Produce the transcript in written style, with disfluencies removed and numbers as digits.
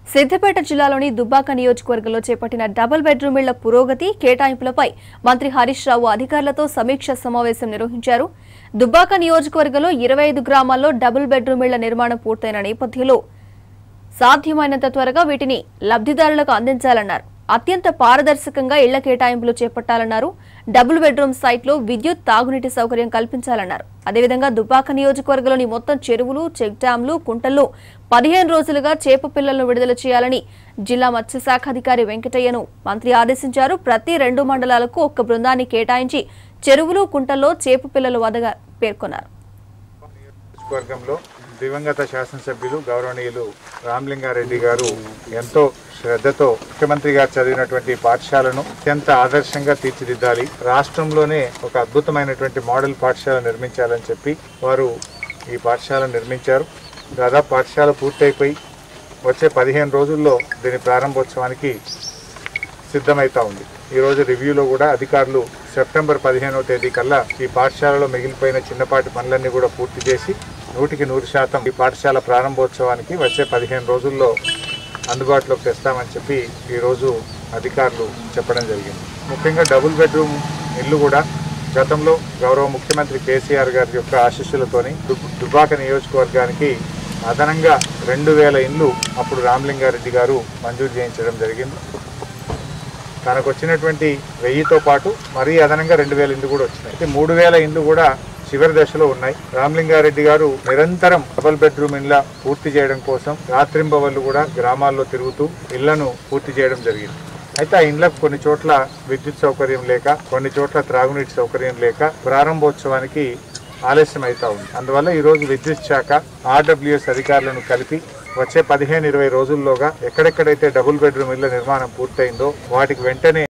సిద్దిపేట జిల్లాలోని దుబ్బాక నియోజకవర్గంలో చేపట్టిన డబుల్ బెడ్రూమ్ ఇళ్ల పురోగతి కేటాయింపులపై మంత్రి హరీష్ రావు అధికారులతో సమీక్ష సమావేశం నిర్వహించారు. దుబ్బాక నియోజకవర్గంలో 25 గ్రామాల్లో డబుల్ బెడ్రూమ్ ఇళ్ల నిర్మాణం పూర్తయిన నేపథ్యంలో సాధ్యమైనంత త్వరగా వీటిని లబ్ధిదారులకు అందించాలన్నారు. అత్యంత పారదర్శకంగా ఇళ్ల కేటాయింపులు చేపట్టాలన్నారు. డబుల్ బెడ్రూమ్ సైట్లో విద్యుత్, తాగునీటి సౌకర్యం కల్పించాలన్నారు. అదేవిధంగా దుబ్బాక నియోజకవర్గంలోని మొత్తం చెరువులు, చెక్ డ్యాంలు, కుంటల్లో 15 రోజులుగా చేప పిల్లలను విడుదల చేయాలని జిల్లా మత్స్యశాఖ అధికారి వెంకటయ్యను మంత్రి ఆదేశించారు. ప్రతి 2 మండలాలకు ఒక్క బృందాన్ని కేటాయించి చెరువులు, కుంటల్లో చేప పిల్లలు వదగా పేర్కొన్నారు. దివంగత శాసనసభ్యులు గౌరవనీయులు రామలింగారెడ్డి గారు ఎంతో శ్రద్ధతో ముఖ్యమంత్రి గారు చదివినటువంటి పాఠశాలను అత్యంత ఆదర్శంగా తీర్చిదిద్దాలి, రాష్ట్రంలోనే ఒక అద్భుతమైనటువంటి మోడల్ పాఠశాల నిర్మించాలని చెప్పి వారు ఈ పాఠశాలను నిర్మించారు. దాదాపు పాఠశాల పూర్తయిపోయి వచ్చే 15 రోజుల్లో దీని ప్రారంభోత్సవానికి సిద్ధమైతా ఉంది. ఈరోజు రివ్యూలో కూడా అధికారులు సెప్టెంబర్ 15వ తేదీ కల్లా ఈ పాఠశాలలో మిగిలిపోయిన చిన్నపాటి పనులన్నీ కూడా పూర్తి చేసి 100% ఈ పాఠశాల ప్రారంభోత్సవానికి వచ్చే 15 రోజుల్లో అందుబాటులోకి తెస్తామని చెప్పి ఈరోజు అధికారులు చెప్పడం జరిగింది. ముఖ్యంగా డబుల్ బెడ్రూమ్ ఇల్లు కూడా గతంలో గౌరవ ముఖ్యమంత్రి కేసీఆర్ గారి యొక్క ఆశీస్సులతోని దుబ్బాక నియోజకవర్గానికి అదనంగా 2000 ఇండ్లు అప్పుడు రామలింగారెడ్డి గారు మంజూరు చేయించడం జరిగింది. తనకు వచ్చినటువంటి 1000తో పాటు మరీ అదనంగా 2000 ఇండ్లు కూడా వచ్చినాయి. అయితే 3000 ఇండ్లు కూడా చివరి దశలో ఉన్నాయి. రామలింగారెడ్డి గారు నిరంతరం డబుల్ బెడ్రూమ్ ఇళ్ల పూర్తి చేయడం కోసం రాత్రింబవళ్ళు కూడా గ్రామాల్లో తిరుగుతూ ఇళ్లను పూర్తి చేయడం జరిగింది. అయితే ఆ ఇండ్లకు కొన్ని చోట్ల విద్యుత్ సౌకర్యం లేక, కొన్ని చోట్ల త్రాగునీటి సౌకర్యం లేక ప్రారంభోత్సవానికి ఆలస్యం అవుతా ఉంది. అందువల్ల ఈరోజు విద్యుత్ శాఖ, ఆర్డబ్ల్యూఎస్ అధికారులను కలిపి వచ్చే 15-20 రోజుల్లోగా ఎక్కడెక్కడైతే డబుల్ బెడ్రూమ్ ఇళ్ల నిర్మాణం పూర్తయిందో వాటికి వెంటనే